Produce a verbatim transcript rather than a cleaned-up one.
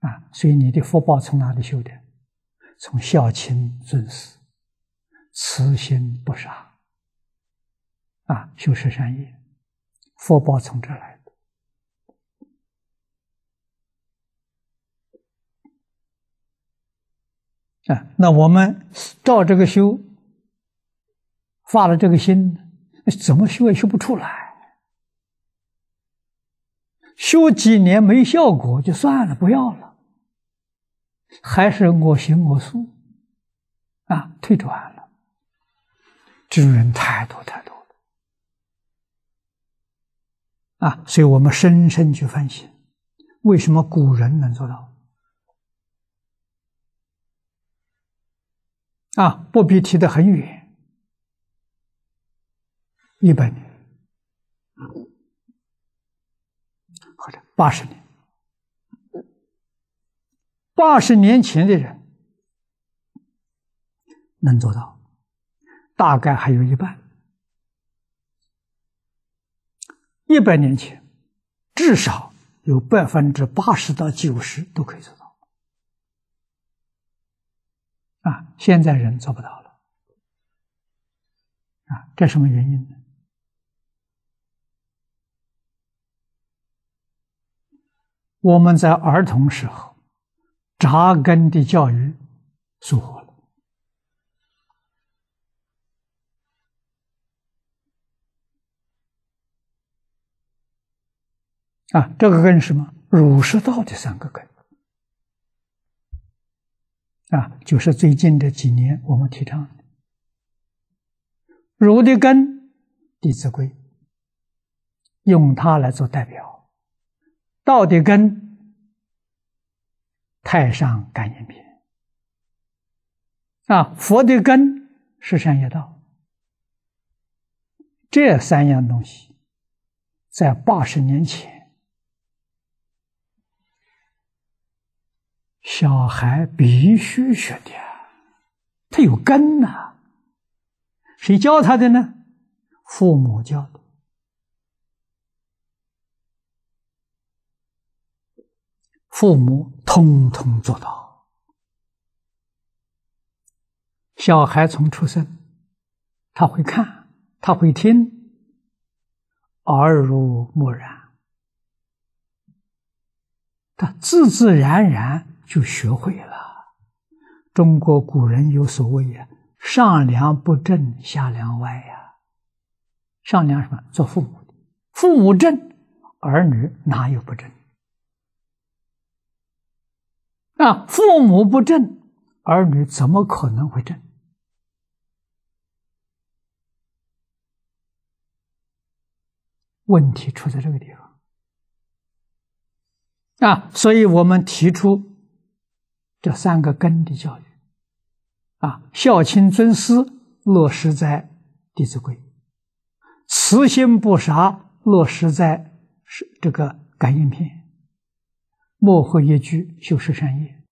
啊，所以你的福报从哪里修的？从孝亲尊师、慈心不杀啊，修持善业，福报从这来的啊。那我们照这个修，发了这个心，怎么修也修不出来。修几年没效果就算了，不要了，还是我行我素啊，退转了。这种人太多太多了啊！所以我们深深去反省，为什么古人能做到啊？不必提得很远，一百年或者八十年，八十年前的人能做到，大概还有一半。一百年前，至少有百分之八十到九十都可以做到。啊，现在人做不到了。啊，这什么原因呢？我们在儿童时候扎根的教育疏忽了。啊，这个根是什么？儒释道的三个根。啊，就是最近这几年我们提倡的。儒的根，《弟子规》，用它来做代表；道的根，《太上感应篇》。啊，佛的根是善业道。这三样东西，在八十年前，小孩必须学的，他有根呐、啊。谁教他的呢？父母教的。父母通通做到。小孩从出生，他会看，他会听，耳濡目染，他自自然然就学会了。中国古人有所谓呀，上梁不正下梁歪呀。上梁什么？做父母的，父母正，儿女哪有不正？啊，父母不正，儿女怎么可能会正？问题出在这个地方啊，所以我们提出这三个根的教育啊，孝亲尊师落实在《弟子规》，慈心不杀落实在这个感应篇，莫会一句修持善业。